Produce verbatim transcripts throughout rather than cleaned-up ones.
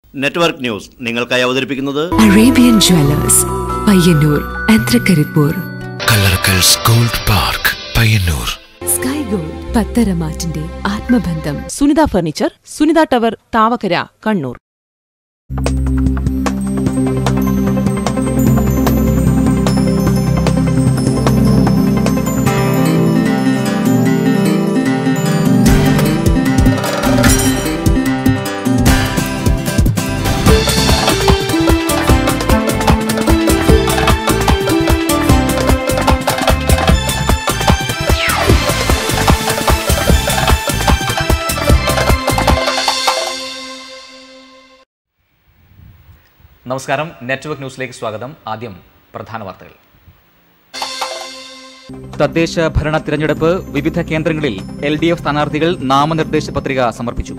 Network news നിങ്ങൾക്കായി അവതരിപ്പിക്കുന്നത് Arabian jewellers Payyanur ആൻഡ്രകരിപ്പൂർ, കല്ലറക്കൽസ് gold park Payyanur, sky gold പത്തരമാറ്റിന്റെ ആത്മബന്ധം, സുനിത ഫർണിച്ചർ, സുനിത ടവർ, താവക്കര, കണ്ണൂർ. നമസ്കാരം. നെറ്റ്വർക്ക് ന്യൂസിലേക്ക് സ്വാഗതം. ആദ്യം പ്രധാന വാർത്തകൾ. തദ്ദേശ ഭരണ തിരഞ്ഞെടുപ്പ് വിവിധ കേന്ദ്രങ്ങളിൽ എൽ ഡി എഫ് സ്ഥാനാർത്ഥികൾ നാമനിർദ്ദേശ പത്രിക സമർപ്പിച്ചു.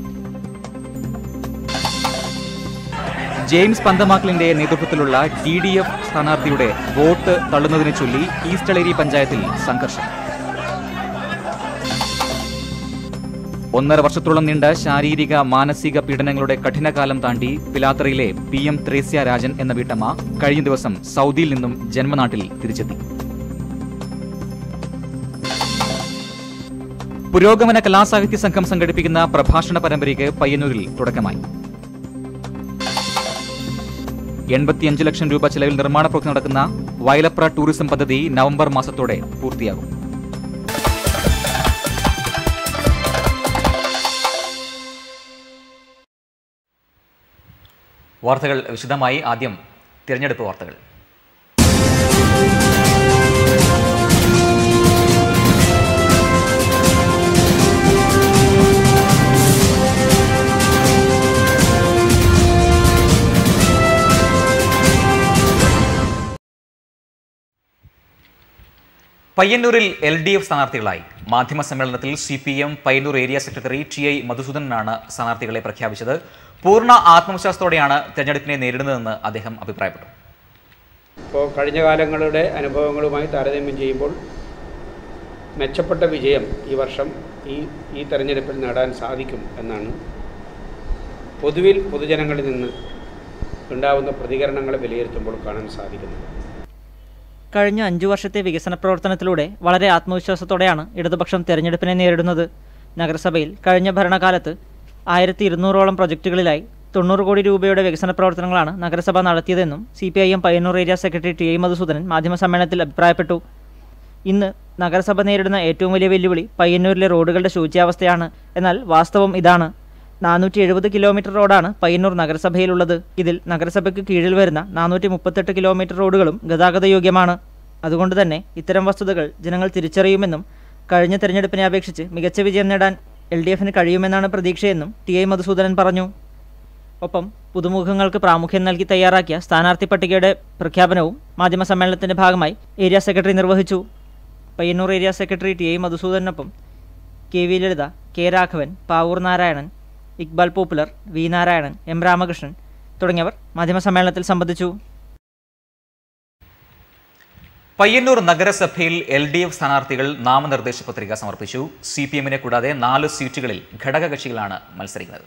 ജെയിംസ് പന്തമാക്കലിന്റെ നേതൃത്വത്തിലുള്ള ഡി ഡി എഫ് സ്ഥാനാർത്ഥിയുടെ വോട്ട് തള്ളുന്നതിനെ ചൊല്ലി ഈസ്റ്റളേരി പഞ്ചായത്തിൽ സംഘർഷം. ഒന്നര വർഷത്തോളം നീണ്ട ശാരീരിക മാനസിക പീഡനങ്ങളുടെ കഠിനകാലം താണ്ടി പിലാത്തറയിലെ പി എം ത്രേസ്യ രാജൻ എന്ന വീട്ടമ്മ കഴിഞ്ഞ ദിവസം സൗദിയിൽ നിന്നും ജന്മനാട്ടിൽ തിരിച്ചെത്തി. പുരോഗമന കലാസാഹിത്യ സംഘം സംഘടിപ്പിക്കുന്ന പ്രഭാഷണ പരമ്പരയ്ക്ക് പയ്യന്നൂരിൽ തുടക്കമായി. എൺപത്തിയഞ്ച് ലക്ഷം രൂപ ചെലവിൽ നിർമ്മാണ പ്രവൃത്തി നടക്കുന്ന വയലപ്ര ടൂറിസം പദ്ധതി നവംബർ മാസത്തോടെ പൂർത്തിയാകും. വാർത്തകൾ വിശദമായി. ആദ്യം തിരഞ്ഞെടുപ്പ് വാർത്തകൾ. പയ്യന്നൂരിൽ എൽ ഡി എഫ് സ്ഥാനാർത്ഥികളായി. മാധ്യമസമ്മേളനത്തിൽ C P M Payyanur area secretary T I മധുസൂദനനാണ് സ്ഥാനാർത്ഥികളെ പ്രഖ്യാപിച്ചത്. പൂർണ്ണ ആത്മവിശ്വാസത്തോടെയാണ് തെരഞ്ഞെടുപ്പിനെ നേരിടുന്നതെന്ന് അദ്ദേഹം അഭിപ്രായപ്പെട്ടു. ഇപ്പോൾ കഴിഞ്ഞ കാലങ്ങളുടെ അനുഭവങ്ങളുമായി താരതമ്യം ചെയ്യുമ്പോൾ മെച്ചപ്പെട്ട വിജയം ഈ വർഷം ഈ ഈ തെരഞ്ഞെടുപ്പിൽ നേടാൻ സാധിക്കും എന്നാണ് പൊതുവിൽ പൊതുജനങ്ങളിൽ നിന്ന് ഉണ്ടാകുന്ന പ്രതികരണങ്ങളെ വിലയിരുത്തുമ്പോൾ കാണാൻ സാധിക്കുന്നത്. കഴിഞ്ഞ അഞ്ചു വർഷത്തെ വികസന പ്രവർത്തനത്തിലൂടെ വളരെ ആത്മവിശ്വാസത്തോടെയാണ് ഇടതുപക്ഷം തെരഞ്ഞെടുപ്പിനെ നേരിടുന്നത്. നഗരസഭയിൽ കഴിഞ്ഞ ഭരണകാലത്ത് ആയിരത്തി ഇരുന്നൂറോളം പ്രൊജക്ടുകളിലായി തൊണ്ണൂറ് കോടി രൂപയുടെ വികസന പ്രവർത്തനങ്ങളാണ് നഗരസഭ നടത്തിയതെന്നും C P I M Payyanur area secretary T I Madhusudanan മാധ്യമസമ്മേളനത്തിൽ അഭിപ്രായപ്പെട്ടു. ഇന്ന് നഗരസഭ നേരിടുന്ന ഏറ്റവും വലിയ വെല്ലുവിളി പയ്യന്നൂരിലെ റോഡുകളുടെ ശോച്യാവസ്ഥയാണ്. എന്നാൽ വാസ്തവം ഇതാണ്. നാനൂറ്റി എഴുപത് കിലോമീറ്റർ റോഡാണ് പയ്യന്നൂർ നഗരസഭയിലുള്ളത്. ഇതിൽ നഗരസഭയ്ക്ക് കീഴിൽ വരുന്ന നാനൂറ്റി മുപ്പത്തെട്ട് കിലോമീറ്റർ റോഡുകളും ഗതാഗതയോഗ്യമാണ്. അതുകൊണ്ട് തന്നെ ഇത്തരം വസ്തുതകൾ ജനങ്ങൾ തിരിച്ചറിയുമെന്നും കഴിഞ്ഞ തെരഞ്ഞെടുപ്പിനെ അപേക്ഷിച്ച് മികച്ച വിജയം നേടാൻ എൽ ഡി എഫിന് കഴിയുമെന്നാണ് പ്രതീക്ഷയെന്നും ടി ഐ മധുസൂദനൻ പറഞ്ഞു. ഒപ്പം പുതുമുഖങ്ങൾക്ക് പ്രാമുഖ്യം നൽകി തയ്യാറാക്കിയ സ്ഥാനാർത്ഥി പട്ടികയുടെ പ്രഖ്യാപനവും മാധ്യമസമ്മേളനത്തിന്റെ ഭാഗമായി ഏരിയ സെക്രട്ടറി നിർവഹിച്ചു. Payyanur area secretary T I മധുസൂദനൊപ്പം K V Lalitha, K Raghavan, Pavoor Narayanan, Iqbal popular, V Narayanan, M Ramakrishnan തുടങ്ങിയവർ മാധ്യമസമ്മേളനത്തിൽ സംബന്ധിച്ചു. പയ്യന്നൂർ നഗരസഭയിൽ എൽ ഡി എഫ് സ്ഥാനാർത്ഥികൾ നാമനിർദ്ദേശ പത്രിക സമർപ്പിച്ചു. സി പി എമ്മിനെ കൂടാതെ നാല് സീറ്റുകളിൽ ഘടകകക്ഷികളാണ് മത്സരിക്കുന്നത്.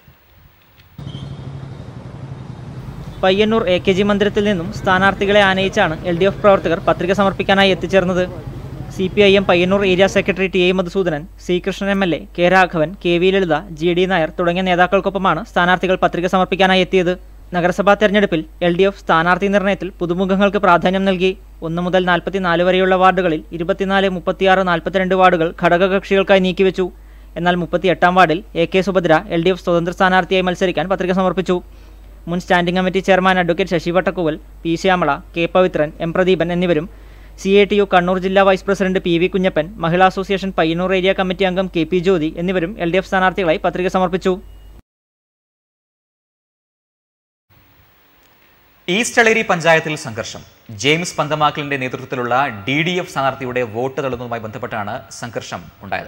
പയ്യന്നൂർ എ കെ ജി മന്ദിരത്തിൽ നിന്നും സ്ഥാനാർത്ഥികളെ ആനയിച്ചാണ് എൽ ഡി എഫ് പ്രവർത്തകർ പത്രിക സമർപ്പിക്കാനായി എത്തിച്ചേർന്നത്. C P I M Payyanur area secretary T I Madhusudanan, C Krishnan M L A, K Raghavan, K V Lalitha, G D Nair തുടങ്ങിയ നേതാക്കൾക്കൊപ്പമാണ് സ്ഥാനാർത്ഥികൾ പത്രിക സമർപ്പിക്കാനായി എത്തിയത്. നഗരസഭാ തെരഞ്ഞെടുപ്പിൽ എൽ ഡി എഫ് സ്ഥാനാർത്ഥി നിർണയത്തിൽ പുതുമുഖങ്ങൾക്ക് പ്രാധാന്യം നൽകി. ഒന്ന് മുതൽ നാൽപ്പത്തിനാല് വരെയുള്ള വാർഡുകളിൽ ഇരുപത്തിനാല്, മുപ്പത്തിയാറ്, നാൽപ്പത്തിരണ്ട് വാർഡുകൾ ഘടകകക്ഷികൾക്കായി നീക്കിവെച്ചു. എന്നാൽ മുപ്പത്തിയെട്ടാം വാർഡിൽ A K Subhadra L D F സ്വതന്ത്ര സ്ഥാനാർത്ഥിയായി മത്സരിക്കാൻ പത്രിക സമർപ്പിച്ചു. മുൻ standing committee chairman advocate Sasi Vattakkuval, P Shyamala, K Pavithran, M Pradeepan എന്നിവരും C A T U Kannur ജില്ലാ vice president P V Kunhappan, Mahila association Payyanur area committee അംഗം കെ പി ജ്യോതി എന്നിവരും എൽ ഡി എഫ് സ്ഥാനാർത്ഥികളായി പത്രിക സമർപ്പിച്ചു. ഈസ്റ്റളേരി പഞ്ചായത്തിൽ സംഘർഷം. ജെയിംസ് പന്തമാക്കലിന്റെ നേതൃത്വത്തിലുള്ള ഡി ഡി എഫ് സ്ഥാനാർത്ഥിയുടെ വോട്ട് തള്ളുന്നതുമായി ബന്ധപ്പെട്ടാണ് സംഘർഷം ഉണ്ടായത്.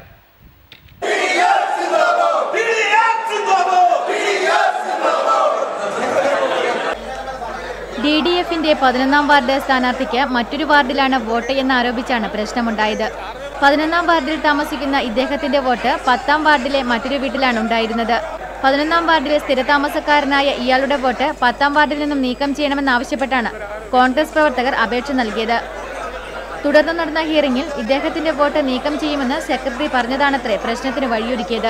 ഡി ഡി എഫിന്റെ പതിനൊന്നാം വാർഡ് സ്ഥാനാർത്ഥിക്ക് മറ്റൊരു വാർഡിലാണ് വോട്ട് എന്നാരോപിച്ചാണ് പ്രശ്നമുണ്ടായത്. പതിനൊന്നാം വാർഡിൽ താമസിക്കുന്ന ഇദ്ദേഹത്തിന്റെ വോട്ട് പത്താം വാർഡിലെ മറ്റൊരു വീട്ടിലാണ് ഉണ്ടായിരുന്നത്. പതിനൊന്നാം വാർഡിലെ സ്ഥിരതാമസക്കാരനായ ഇയാളുടെ വോട്ട് പത്താം വാർഡിൽ നിന്നും നീക്കം ചെയ്യണമെന്നാവശ്യപ്പെട്ടാണ് കോൺഗ്രസ് പ്രവർത്തകർ അപേക്ഷ നൽകിയത്. തുടർന്ന് നടന്ന ഹിയറിംഗിൽ ഇദ്ദേഹത്തിന്റെ വോട്ട് നീക്കം ചെയ്യുമെന്ന് സെക്രട്ടറി പറഞ്ഞതാണത്രേ പ്രശ്നത്തിന് വഴിയൊരുക്കിയത്.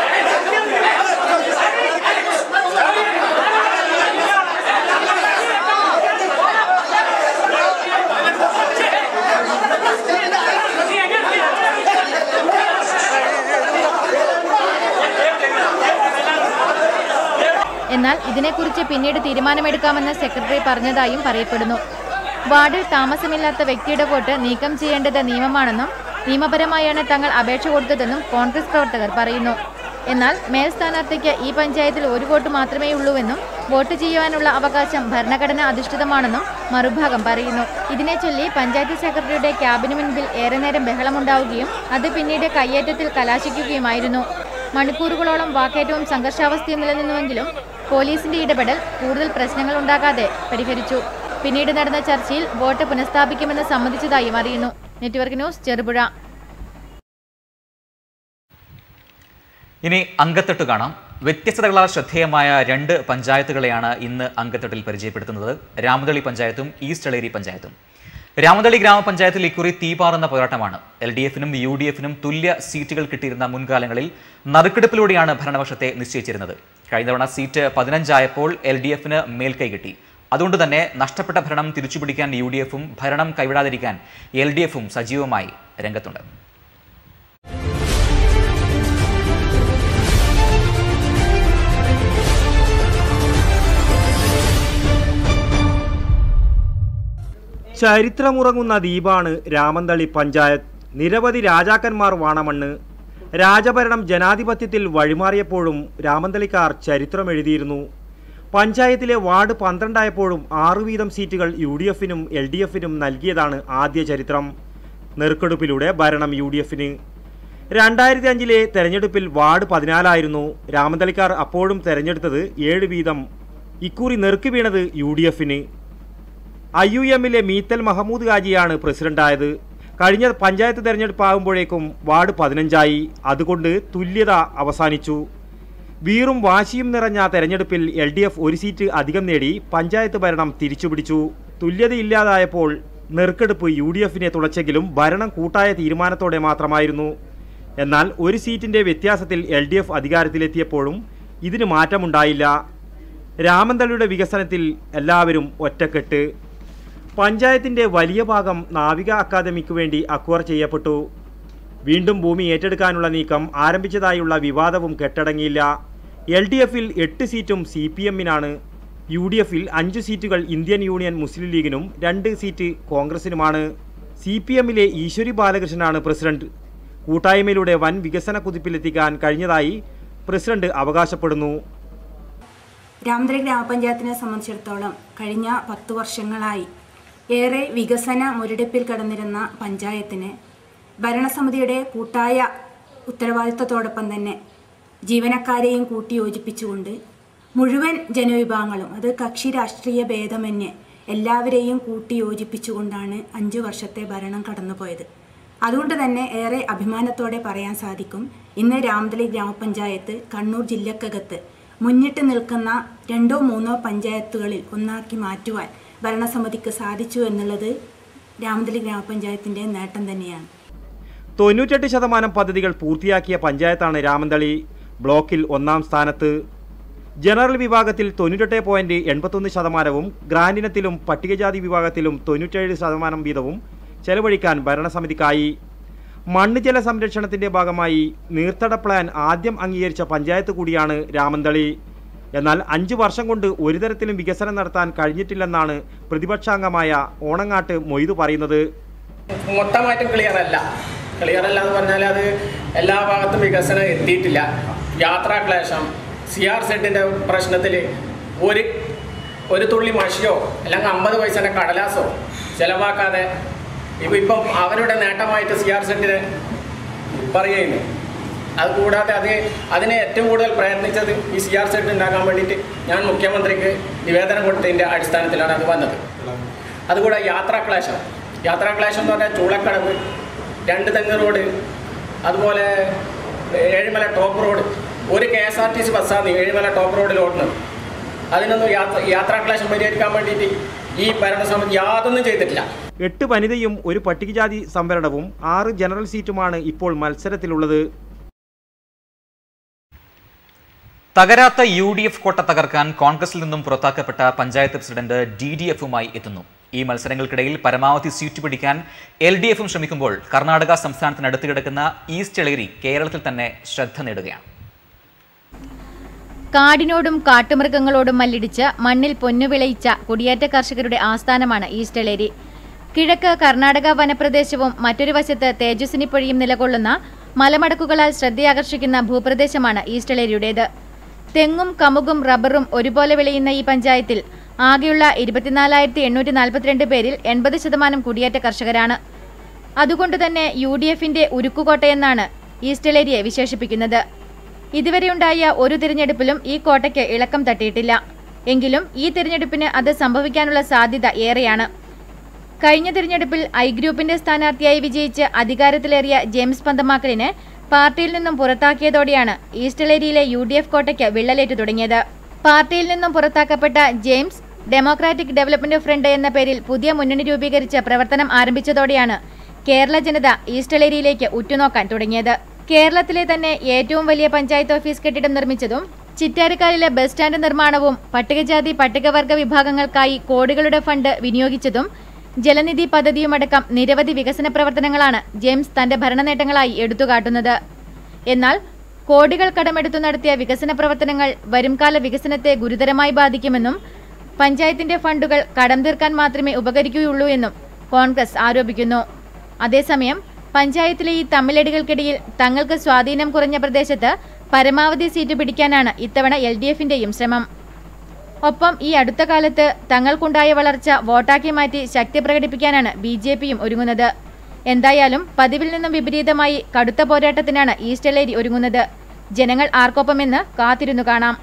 എന്നാൽ ഇതിനെക്കുറിച്ച് പിന്നീട് തീരുമാനമെടുക്കാമെന്ന് സെക്രട്ടറി പറഞ്ഞതായും പറയപ്പെടുന്നു. വാർഡിൽ താമസമില്ലാത്ത വ്യക്തിയുടെ വോട്ട് നീക്കം ചെയ്യേണ്ടത് നിയമമാണെന്നും നിയമപരമായാണ് തങ്ങൾ അപേക്ഷ കൊടുത്തതെന്നും കോൺഗ്രസ് പ്രവർത്തകർ പറയുന്നു. എന്നാൽ മേൽ സ്ഥാനാർത്ഥിക്ക് ഈ പഞ്ചായത്തിൽ ഒരു വോട്ട് മാത്രമേ ഉള്ളൂവെന്നും വോട്ട് ചെയ്യുവാനുള്ള അവകാശം ഭരണഘടനാ അധിഷ്ഠിതമാണെന്നും മറുഭാഗം പറയുന്നു. ഇതിനെ ചൊല്ലി പഞ്ചായത്ത് സെക്രട്ടറിയുടെ ക്യാബിന് മുൻപിൽ ഏറെ നേരം ബഹളമുണ്ടാവുകയും അത് പിന്നീട് കയ്യേറ്റത്തിൽ കലാശിക്കുകയുമായിരുന്നു. മണിക്കൂറുകളോളം വാക്കേറ്റവും സംഘർഷാവസ്ഥയും നിലനിന്നുവെങ്കിലും പോലീസിന്റെ ഇടപെടൽ കൂടുതൽ പ്രശ്നങ്ങൾ ഉണ്ടാകാതെ പരിഹരിച്ചു. പിന്നീട് നടന്ന ചർച്ചയിൽ വോട്ട് പുനഃസ്ഥാപിക്കുമെന്ന് സമ്മതിച്ചതായും അറിയുന്നു. Network news, Cherupuzha. ഇനി അങ്കത്തട്ട് കാണാം. വ്യത്യസ്തതകളാൽ ശ്രദ്ധേയമായ രണ്ട് പഞ്ചായത്തുകളെയാണ് ഇന്ന് അങ്കത്തട്ടിൽ പരിചയപ്പെടുത്തുന്നത്. രാമതളി പഞ്ചായത്തും ഈസ്റ്റ് എളേരി പഞ്ചായത്തും. രാമതളി ഗ്രാമപഞ്ചായത്തിൽ ഇക്കുറി തീപാറുന്ന പോരാട്ടമാണ്. എൽ ഡി എഫിനും യു ഡി എഫിനും തുല്യ സീറ്റുകൾ കിട്ടിയിരുന്ന മുൻകാലങ്ങളിൽ നറുക്കെടുപ്പിലൂടെയാണ് ഭരണപക്ഷത്തെ നിശ്ചയിച്ചിരുന്നത്. കഴിഞ്ഞ തവണ സീറ്റ് പതിനഞ്ചായപ്പോൾ എൽ ഡി എഫിന് മേൽക്കൈ കിട്ടി. അതുകൊണ്ട് തന്നെ നഷ്ടപ്പെട്ട ഭരണം തിരിച്ചുപിടിക്കാൻ യു ഡി എഫും ഭരണം കൈവിടാതിരിക്കാൻ എൽ ഡി എഫും സജീവമായി രംഗത്തുണ്ട്. ചരിത്രമുറങ്ങുന്ന ദ്വീപാണ് രാമന്തളി പഞ്ചായത്ത്. നിരവധി രാജാക്കന്മാർ വാണമണ്ണ്. രാജഭരണം ജനാധിപത്യത്തിൽ വഴിമാറിയപ്പോഴും രാമന്തളിക്കാർ ചരിത്രമെഴുതിയിരുന്നു. പഞ്ചായത്തിലെ വാർഡ് പന്ത്രണ്ടായപ്പോഴും ആറു വീതം സീറ്റുകൾ യു ഡി എഫിനും എൽ ഡി എഫിനും നൽകിയതാണ് ആദ്യ ചരിത്രം. നെറുക്കെടുപ്പിലൂടെ ഭരണം യു ഡി എഫിന്. രണ്ടായിരത്തി അഞ്ചിലെ തെരഞ്ഞെടുപ്പിൽ വാർഡ് പതിനാലായിരുന്നു. രാമന്തളിക്കാർ അപ്പോഴും തെരഞ്ഞെടുത്തത് ഏഴ് വീതം. ഇക്കുറി നെറുക്ക് വീണത് യു ഡി എഫിന്. ഐ യു എമ്മിലെ മീത്തൽ മഹമ്മൂദ് ഹാജിയാണ് പ്രസിഡന്റായത്. കഴിഞ്ഞ പഞ്ചായത്ത് തെരഞ്ഞെടുപ്പാകുമ്പോഴേക്കും വാർഡ് പതിനഞ്ചായി. അതുകൊണ്ട് തുല്യത അവസാനിച്ചു. വീറും വാശിയും നിറഞ്ഞ തെരഞ്ഞെടുപ്പിൽ എൽ ഡി എഫ് ഒരു സീറ്റ് അധികം നേടി പഞ്ചായത്ത് ഭരണം തിരിച്ചുപിടിച്ചു. തുല്യതയില്ലാതായപ്പോൾ നെറുക്കെടുപ്പ് യു ഡി എഫിനെ തുളച്ചെങ്കിലും ഭരണം കൂട്ടായ തീരുമാനത്തോടെ മാത്രമായിരുന്നു. എന്നാൽ ഒരു സീറ്റിന്റെ വ്യത്യാസത്തിൽ എൽ ഡി എഫ് അധികാരത്തിലെത്തിയപ്പോഴും ഇതിന് മാറ്റമുണ്ടായില്ല. രാമന്തളിയുടെ വികസനത്തിൽ എല്ലാവരും ഒറ്റക്കെട്ട്. പഞ്ചായത്തിന്റെ വലിയ ഭാഗം നാവിക അക്കാദമിക്ക് വേണ്ടി അക്വയർ ചെയ്യപ്പെട്ടു. വീണ്ടും ഭൂമി ഏറ്റെടുക്കാനുള്ള നീക്കം ആരംഭിച്ചതായുള്ള വിവാദവും കെട്ടടങ്ങിയില്ല. എൽ ഡി എഫിൽ എട്ട് സീറ്റും സി പി എമ്മിനാണ്. യു ഡി എഫിൽ അഞ്ച് സീറ്റുകൾ ഇന്ത്യൻ യൂണിയൻ മുസ്ലിം ലീഗിനും രണ്ട് സീറ്റ് കോൺഗ്രസിനുമാണ്. സി പി എമ്മിലെ ഈശ്വരി ബാലകൃഷ്ണനാണ് പ്രസിഡന്റ്. കൂട്ടായ്മയിലൂടെ വൻ വികസന കുതിപ്പിലെത്തിക്കാൻ കഴിഞ്ഞതായി പ്രസിഡന്റ് അവകാശപ്പെടുന്നു. രാമന്തളി ഗ്രാമപഞ്ചായത്തിനെ സംബന്ധിച്ചിടത്തോളം കഴിഞ്ഞ പത്തു വർഷങ്ങളായി ഏറെ വികസന മുരടിപ്പിൽ കടന്നിരുന്ന പഞ്ചായത്തിന് ഭരണസമിതിയുടെ കൂട്ടായ ഉത്തരവാദിത്തത്തോടൊപ്പം തന്നെ ജീവനക്കാരെയും കൂട്ടി യോജിപ്പിച്ചുകൊണ്ട് മുഴുവൻ ജനവിഭാഗങ്ങളും, അത് കക്ഷി രാഷ്ട്രീയ ഭേദമന്യേ എല്ലാവരെയും കൂട്ടി യോജിപ്പിച്ചുകൊണ്ടാണ് അഞ്ചു വർഷത്തെ ഭരണം കടന്നുപോയത്. അതുകൊണ്ട് തന്നെ ഏറെ അഭിമാനത്തോടെ പറയാൻ സാധിക്കും, ഇന്ന് രാമന്തളി ഗ്രാമപഞ്ചായത്ത് കണ്ണൂർ ജില്ലക്കകത്ത് മുന്നിട്ട് നിൽക്കുന്ന രണ്ടോ മൂന്നോ പഞ്ചായത്തുകളിൽ ഒന്നാക്കി മാറ്റുവാൻ ഭരണസമിതിക്ക് സാധിച്ചു എന്നുള്ളത് രാമന്തളി ഗ്രാമപഞ്ചായത്തിൻ്റെ നേട്ടം തന്നെയാണ്. തൊണ്ണൂറ്റെട്ട് ശതമാനം പദ്ധതികൾ പൂർത്തിയാക്കിയ പഞ്ചായത്താണ് രാമന്തളി. ബ്ലോക്കിൽ ഒന്നാം സ്ഥാനത്ത്. ജനറൽ വിഭാഗത്തിൽ തൊണ്ണൂറ്റെട്ട് പോയിന്റ് എൺപത്തൊന്ന് ശതമാനവും ഗ്രാൻഡിനത്തിലും പട്ടികജാതി വിഭാഗത്തിലും തൊണ്ണൂറ്റേഴ് ശതമാനം വീതവും ചെലവഴിക്കാൻ ഭരണസമിതിക്കായി. മണ്ണ് ജല സംരക്ഷണത്തിന്റെ ഭാഗമായി നീർത്തട പ്ലാൻ ആദ്യം അംഗീകരിച്ച പഞ്ചായത്ത് കൂടിയാണ് രാമന്തളി. എന്നാൽ അഞ്ചു വർഷം കൊണ്ട് ഒരു തരത്തിലും വികസനം നടത്താൻ കഴിഞ്ഞിട്ടില്ലെന്നാണ് പ്രതിപക്ഷാംഗമായ ഓണങ്ങാട്ട് മൊയ്തു പറയുന്നത്. മൊത്തമായിട്ടും ക്ലിയർ അല്ല ക്ലിയർ അല്ല എന്ന് പറഞ്ഞാൽ അത് എല്ലാ ഭാഗത്തും വികസനം എത്തിയിട്ടില്ല. യാത്രാക്ലേശം, സി ആർ സെഡിൻ്റെ പ്രശ്നത്തിൽ ഒരു ഒരു തുള്ളി മഷിയോ അല്ലെങ്കിൽ അമ്പത് പൈസൻ്റെ കടലാസോ ചിലവാക്കാതെ ഇപ്പം ഇപ്പം അവരുടെ നേട്ടമായിട്ട് സി ആർ സെഡിനെ പറയുന്നു. അതുകൂടാതെ അത് അതിനെ ഏറ്റവും കൂടുതൽ പ്രയത്നിച്ചത് ഈ സി ആർ സെഡ് ഉണ്ടാക്കാൻ വേണ്ടിയിട്ട് ഞാൻ മുഖ്യമന്ത്രിക്ക് നിവേദനം കൊടുത്തതിൻ്റെ അടിസ്ഥാനത്തിലാണ് അത് വന്നത്. അതുകൂടെ യാത്രാക്ലേശം യാത്രാക്ലേശം എന്ന് പറഞ്ഞാൽ ചൂളക്കടവ്, രണ്ട് തെങ്ങ് റോഡ്, അതുപോലെ ഏഴിമല ടോപ്പ് റോഡ്, ഒരു K S R T C ബസ്സാണ് ഏഴുമല ടോപ്പ് റോഡിൽ ഓടുന്നത്. അതിനൊന്നും യാത്ര യാത്രാക്ലേശം പരിഹരിക്കാൻ വേണ്ടിയിട്ട് ഈ ഭരണസമിതി യാതൊന്നും ചെയ്തിട്ടില്ല. എട്ട് വനിതയും ഒരു പട്ടികജാതി സംവരണവും ആറ് ജനറൽ സീറ്റുമാണ് ഇപ്പോൾ മത്സരത്തിലുള്ളത്. തകരാത്ത യു ഡി എഫ് കോട്ട തകർക്കാൻ കോൺഗ്രസിൽ നിന്നും പുറത്താക്കപ്പെട്ട പഞ്ചായത്ത് പ്രസിഡന്റ് ഡി ഡി എഫുമായി എത്തുന്നു. ഈ മത്സരങ്ങൾക്കിടയിൽ പരമാവധി സീറ്റ് പിടിക്കാൻ എൽ ഡി എഫും ശ്രമിക്കുമ്പോൾ കർണാടക സംസ്ഥാനത്തിനടുത്ത് കിടക്കുന്ന ഈസ്റ്റ് എളേരി കേരളത്തിൽ തന്നെ ശ്രദ്ധ നേടുകയാണ്. കാടിനോടും കാട്ടുമൃഗങ്ങളോടും മല്ലിടിച്ച് മണ്ണിൽ പൊന്നു വിളയിച്ച കുടിയേറ്റ കർഷകരുടെ ആസ്ഥാനമാണ് ഈസ്റ്റ് എളേരി. കിഴക്ക് കർണാടക വനപ്രദേശവും മറ്റൊരു വശത്ത് തേജസ്വിനിപ്പുഴയും നിലകൊള്ളുന്ന മലമടക്കുകളാൽ ശ്രദ്ധയാകർഷിക്കുന്ന ഭൂപ്രദേശമാണ് ഈസ്റ്റ് എളേരിയുടേത്. തെങ്ങും കമുകും റബ്ബറും ഒരുപോലെ വിളയുന്ന ഈ പഞ്ചായത്തിൽ ആകെയുള്ള ഇരുപത്തിനാലായിരത്തി എണ്ണൂറ്റി നാൽപ്പത്തിരണ്ട് പേരിൽ എൺപത് ശതമാനം കുടിയേറ്റ കർഷകരാണ്. അതുകൊണ്ടുതന്നെ യു ഡി എഫിന്റെ ഉരുക്കുകോട്ടയെന്നാണ് ഈസ്റ്റ് എളേരിയെ വിശേഷിപ്പിക്കുന്നത്. ഇതുവരെയുണ്ടായ ഒരു തിരഞ്ഞെടുപ്പിലും ഈ കോട്ടയ്ക്ക് ഇളക്കം തട്ടിയിട്ടില്ല. എങ്കിലും ഈ തിരഞ്ഞെടുപ്പിന് അത് സംഭവിക്കാനുള്ള സാധ്യത ഏറെയാണ്. കഴിഞ്ഞ തിരഞ്ഞെടുപ്പിൽ ഐ ഗ്രൂപ്പിന്റെ സ്ഥാനാർത്ഥിയായി വിജയിച്ച് അധികാരത്തിലേറിയ ജെയിംസ് പന്തമാക്കലിനെ പാർട്ടിയിൽ നിന്നും പുറത്താക്കിയതോടെയാണ് ഈസ്റ്റ് എളേരിയിലെ യു ഡി എഫ് കോട്ടയ്ക്ക് വിള്ളലേറ്റു തുടങ്ങിയത്. പാർട്ടിയിൽ നിന്നും പുറത്താക്കപ്പെട്ട ജെയിംസ് ഡെമോക്രാറ്റിക് ഡെവലപ്മെന്റ് ഫ്രണ്ട് എന്ന പേരിൽ പുതിയ മുന്നണി രൂപീകരിച്ച് പ്രവർത്തനം ആരംഭിച്ചതോടെയാണ് കേരള ജനത ഈസ്റ്റ് എളേരിയിലേക്ക് ഉറ്റുനോക്കാൻ തുടങ്ങിയത്. കേരളത്തിലെ തന്നെ ഏറ്റവും വലിയ പഞ്ചായത്ത് ഓഫീസ് കെട്ടിടം നിർമ്മിച്ചതും ചിറ്റാരിക്കാലിലെ ബസ് സ്റ്റാൻഡ് നിർമ്മാണവും പട്ടികജാതി പട്ടികവർഗ വിഭാഗങ്ങൾക്കായി കോടികളുടെ ഫണ്ട് വിനിയോഗിച്ചതും ജലനിധി പദ്ധതിയുമടക്കം നിരവധി വികസന പ്രവർത്തനങ്ങളാണ് ജെയിംസ് തന്റെ ഭരണനേട്ടങ്ങളായി എടുത്തുകാട്ടുന്നത്. എന്നാൽ കോടികൾ കടമെടുത്തു നടത്തിയ വികസന പ്രവർത്തനങ്ങൾ വരുംകാല വികസനത്തെ ഗുരുതരമായി ബാധിക്കുമെന്നും പഞ്ചായത്തിന്റെ ഫണ്ടുകൾ കടം തീർക്കാൻ മാത്രമേ ഉപകരിക്കുകയുള്ളൂ എന്നും കോൺഗ്രസ് ആരോപിക്കുന്നു. അതേസമയം പഞ്ചായത്തിലെ ഈ തമ്മിലടികൾക്കിടയിൽ തങ്ങൾക്ക് സ്വാധീനം കുറഞ്ഞ പ്രദേശത്ത് പരമാവധി സീറ്റ് പിടിക്കാനാണ് ഇത്തവണ എൽ ഡി എഫിന്റെയും ശ്രമം. ഒപ്പം ഈ അടുത്ത കാലത്ത് തങ്ങൾക്കുണ്ടായ വളർച്ച വോട്ടാക്കി മാറ്റി ശക്തി പ്രകടിപ്പിക്കാനാണ് ബി ജെ പിയും ഒരുങ്ങുന്നത്. എന്തായാലും പതിവിൽ നിന്നും വിപരീതമായി കടുത്ത പോരാട്ടത്തിനാണ് ഈസ്റ്റ് എളേരി ഒരുങ്ങുന്നത്. ജനങ്ങൾ ആർക്കൊപ്പമെന്ന് കാത്തിരുന്നു കാണാം.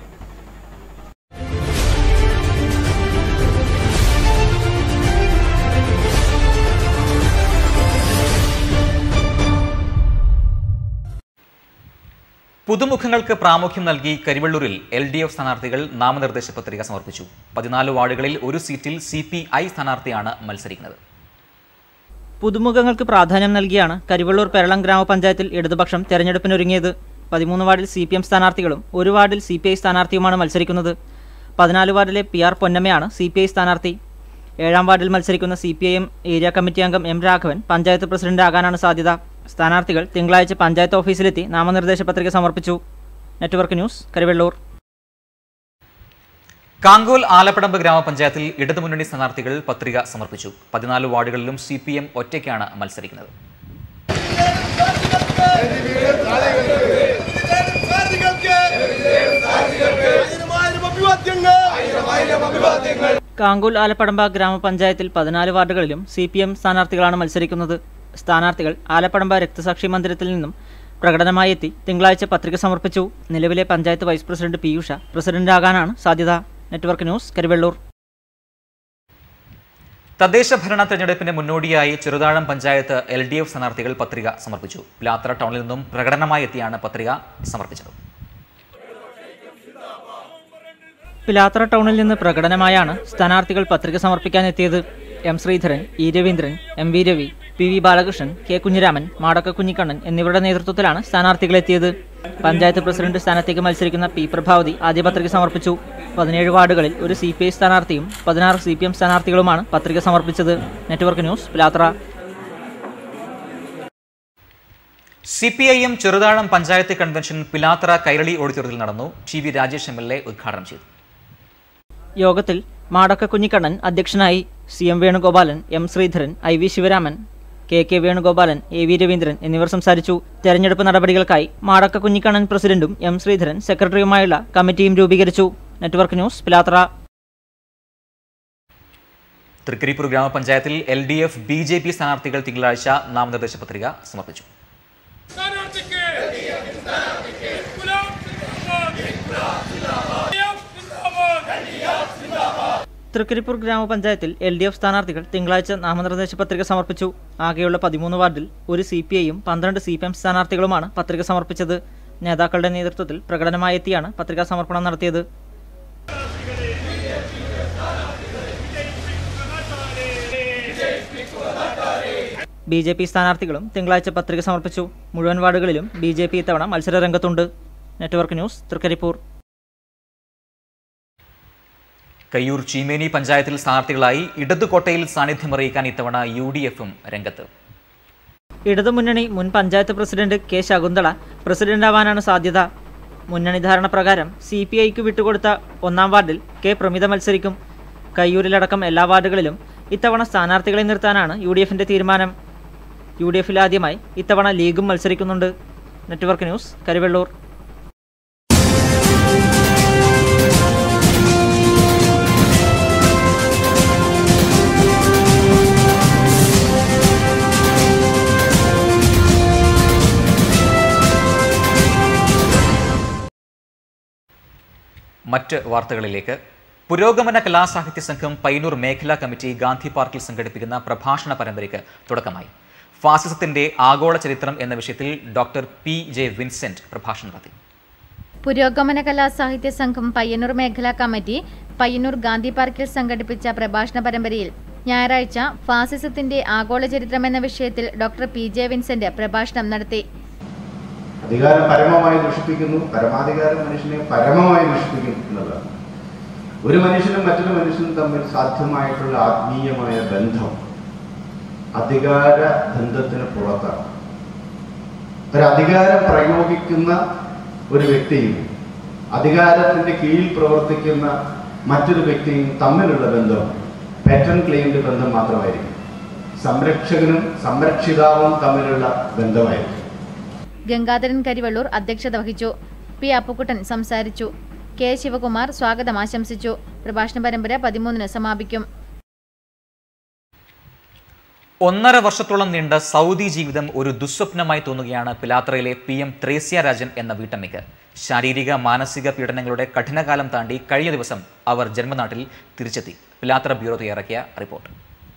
പുതുമുഖങ്ങൾക്ക് പ്രാമുഖ്യം നൽകി കരിവള്ളൂരിൽ എൽ ഡി എഫ് സ്ഥാനാർത്ഥികൾ നാമനിർദ്ദേശ പത്രിക സമർപ്പിച്ചു. പതിനാല് വാർഡുകളിൽ ഒരു സീറ്റിൽ സി പി ഐ സ്ഥാനാർത്ഥിയാണ് മത്സരിക്കുന്നത്. പുതുമുഖങ്ങൾക്ക് പ്രാധാന്യം നൽകിയാണ് കരിവള്ളൂർ പെരളം ഗ്രാമപഞ്ചായത്തിൽ ഇടതുപക്ഷം തെരഞ്ഞെടുപ്പിനൊരുങ്ങിയത്. പതിമൂന്ന് വാർഡിൽ സി പി എം സ്ഥാനാർത്ഥികളും ഒരു വാർഡിൽ സി പി ഐ സ്ഥാനാർത്ഥിയുമാണ് മത്സരിക്കുന്നത്. പതിനാല് വാർഡിലെ പി ആർ പൊന്നമ്മയാണ് സി പി ഐ സ്ഥാനാർത്ഥി. ഏഴാം വാർഡിൽ മത്സരിക്കുന്ന C P I M area committee അംഗം എം രാഘവൻ പഞ്ചായത്ത് പ്രസിഡന്റാകാനാണ് സാധ്യത. സ്ഥാനാർത്ഥികൾ തിങ്കളാഴ്ച പഞ്ചായത്ത് ഓഫീസിലെത്തി നാമനിർദ്ദേശ പത്രിക സമർപ്പിച്ചു. Network news, Karivellur. കാങ്കോൽ ആലപ്പടമ്പ് ഗ്രാമപഞ്ചായത്തിൽ ഇടതുമുന്നണി സ്ഥാനാർത്ഥികൾ പത്രിക സമർപ്പിച്ചു. പതിനാല് വാർഡുകളിലും സി പി എം ഒറ്റയ്ക്കാണ് മത്സരിക്കുന്നത്. കാങ്കോൽ ആലപ്പടമ്പ ഗ്രാമപഞ്ചായത്തിൽ പതിനാല് വാർഡുകളിലും സി പി എം സ്ഥാനാർത്ഥികളാണ് മത്സരിക്കുന്നത്. സ്ഥാനാർത്ഥികൾ ആലപ്പടമ്പ രക്തസാക്ഷി മന്ദിരത്തിൽ നിന്നും പ്രകടനമായി എത്തി തിങ്കളാഴ്ച പത്രിക സമർപ്പിച്ചു. നിലവിലെ പഞ്ചായത്ത് വൈസ് പ്രസിഡന്റ് പീയൂഷ പ്രസിഡന്റാകാനാണ് സാധ്യത. Network news, Karivellur. തദ്ദേശ ഭരണ തെരഞ്ഞെടുപ്പിന് മുന്നോടിയായി Cheruthazham panchayat L D F സ്ഥാനാർത്ഥികൾ പത്രിക സമർപ്പിച്ചു. പിലാത്തറ ടൗണിൽ നിന്നും പ്രകടനമായി എത്തിയാണ് പത്രിക സമർപ്പിച്ചത്. പിലാത്തറ ടൗണിൽ നിന്ന് പ്രകടനമായാണ് സ്ഥാനാർത്ഥികൾ പത്രിക സമർപ്പിക്കാൻ എത്തിയത്. M Sreedharan, E Raveendran, M V Ravi, P V Balakrishnan, K Kunhiraman, Madakka Kunhikannan എന്നിവരുടെ നേതൃത്വത്തിലാണ് സ്ഥാനാർത്ഥികളെത്തിയത്. പഞ്ചായത്ത് പ്രസിഡന്റ് സ്ഥാനത്തേക്ക് മത്സരിക്കുന്ന പി പ്രഭാവതി ആദ്യ പത്രിക സമർപ്പിച്ചു. പതിനേഴ് വാർഡുകളിൽ ഒരു സി പി ഐ സ്ഥാനാർത്ഥിയും പതിനാറ് സി പി എം സ്ഥാനാർത്ഥികളുമാണ് പത്രിക സമർപ്പിച്ചത്. Network news, Pilathara. C P I M Cheruthazham panchayat convention Pilathara Kairali ഓഡിറ്റോറിയത്തിൽ നടന്നു. T V Rajesh M L A ഉദ്ഘാടനം ചെയ്തു. യോഗത്തിൽ മാടക്ക കുഞ്ഞിക്കണ്ണൻ അധ്യക്ഷനായി. C M Venugopalan, M Sreedharan, I V Sivaraman, K K Venugopalan, A V Raveendran എന്നിവർ സംസാരിച്ചു. തെരഞ്ഞെടുപ്പ് നടപടികൾക്കായി മാടക്ക കുഞ്ഞിക്കണ്ണൻ പ്രസിഡന്റും എം ശ്രീധരൻ സെക്രട്ടറിയുമായുള്ള കമ്മിറ്റിയും രൂപീകരിച്ചു. Network news, Pilathara. തൃക്കരിപ്പൂർ ഗ്രാമപഞ്ചായത്തിൽ L D F B J P സ്ഥാനാർത്ഥികൾ തിങ്കളാഴ്ച നാമനിർദ്ദേശ പത്രിക സമർപ്പിച്ചു. തൃക്കരിപ്പൂർ ഗ്രാമപഞ്ചായത്തിൽ എൽ ഡി എഫ് സ്ഥാനാർത്ഥികൾ തിങ്കളാഴ്ച നാമനിർദ്ദേശ പത്രിക സമർപ്പിച്ചു. ആകെയുള്ള പതിമൂന്ന് വാർഡിൽ ഒരു സി പി ഐയും പന്ത്രണ്ട് സി പി എം സ്ഥാനാർത്ഥികളുമാണ് പത്രിക സമർപ്പിച്ചത്. നേതാക്കളുടെ നേതൃത്വത്തിൽ പ്രകടനമായി എത്തിയാണ് പത്രികാ സമർപ്പണം നടത്തിയത്. ബി ജെ പി സ്ഥാനാർത്ഥികളും തിങ്കളാഴ്ച പത്രിക സമർപ്പിച്ചു. മുഴുവൻ വാർഡുകളിലും ബി ജെ പി ഇത്തവണ മത്സര രംഗത്തുണ്ട്. Network news, Trikaripur. കയ്യൂർ ചീമേനി പഞ്ചായത്തിൽ സ്ഥാനാർത്ഥികളായി ഇടതുകോട്ടയിൽ സാന്നിധ്യമറിയിക്കാൻ ഇത്തവണ യു ഡി എഫും രംഗത്ത്. ഇടതുമുന്നണി മുൻ പഞ്ചായത്ത് പ്രസിഡന്റ് കെ ശകുന്തള പ്രസിഡന്റാവാനാണ് സാധ്യത. മുന്നണി ധാരണ പ്രകാരം സി പി ഐക്ക് വിട്ടുകൊടുത്ത ഒന്നാം വാർഡിൽ കെ പ്രമിത മത്സരിക്കും. കയ്യൂരിലടക്കം എല്ലാ വാർഡുകളിലും ഇത്തവണ സ്ഥാനാർത്ഥികളെ നിർത്താനാണ് യു ഡി എഫിന്റെ തീരുമാനം. യു ഡി എഫിൽ ആദ്യമായി ഇത്തവണ ലീഗും മത്സരിക്കുന്നുണ്ട്. Network news, Karuvallur. മറ്റ് വാർത്തകളിലേക്ക്. പുരോഗമന കലാസാഹിത്യ സംഘം പയ്യന്നൂർ മേഖലാ കമ്മിറ്റി ഗാന്ധി പാർക്കിൽ സംഘടിപ്പിക്കുന്ന പ്രഭാഷണ പരമ്പരയ്ക്ക് തുടക്കമായി. ഫാസിസത്തിന്റെ ആഗോള ചരിത്രം എന്ന വിഷയത്തിൽ ഡോക്ടർ പി ജെ വിൻസെന്റ് പ്രഭാഷണം നടത്തി. പുരോഗമന കലാസാഹിത്യ സംഘം പയ്യന്നൂർ മേഖലാ കമ്മിറ്റി പയ്യന്നൂർ ഗാന്ധി പാർക്കിൽ സംഘടിപ്പിച്ച പ്രഭാഷണ പരമ്പരയിൽ ഞായറാഴ്ച ഫാസിസത്തിന്റെ ആഗോള ചരിത്രം എന്ന വിഷയത്തിൽ ഡോക്ടർ പി ജെ വിൻസെന്റ് പ്രഭാഷണം നടത്തി. അധികാരം പരമമായി നശിപ്പിക്കുന്നു, പരമാധികാരം മനുഷ്യനെ പരമമായി നശിപ്പിക്കുന്നു എന്നുള്ളതാണ്. ഒരു മനുഷ്യനും മറ്റൊരു മനുഷ്യനും തമ്മിൽ സാധ്യമായിട്ടുള്ള ആത്മീയമായ ബന്ധം അധികാര ബന്ധത്തിന് പുറത്താണ്. ഒരു അധികാരം പ്രയോഗിക്കുന്ന ഒരു വ്യക്തിയും അധികാരത്തിന്റെ കീഴിൽ പ്രവർത്തിക്കുന്ന മറ്റൊരു വ്യക്തിയും തമ്മിലുള്ള ബന്ധം പാറ്റേൺ ക്ലെയിമിന്റെ ബന്ധം മാത്രമായിരിക്കും. സംരക്ഷകനും സംരക്ഷിതാവും തമ്മിലുള്ള ബന്ധമായിരിക്കും. ഗംഗാധരൻ കരിവള്ളൂർ അധ്യക്ഷത വഹിച്ചു. പി അപ്പുക്കുട്ടൻ സംസാരിച്ചു. കെ ശിവകുമാർ സ്വാഗതം ആശംസിച്ചു. പ്രഭാഷണ പരമ്പര പതിമൂന്നിന് സമാപിക്കും. ഒന്നര വർഷത്തോളം നീണ്ട സൗദി ജീവിതം ഒരു ദുസ്വപ്നമായി തോന്നുകയാണ് പിലാത്രയിലെ പി എം ത്രേസ്യ രാജൻ എന്ന വീട്ടമ്മയ്ക്ക്. ശാരീരിക മാനസിക പീഡനങ്ങളുടെ കഠിനകാലം താണ്ടി കഴിഞ്ഞ ദിവസം അവർ ജന്മനാട്ടിൽ തിരിച്ചെത്തി. പിലാത്ര ബ്യൂറോ തയ്യാറാക്കിയ റിപ്പോർട്ട്.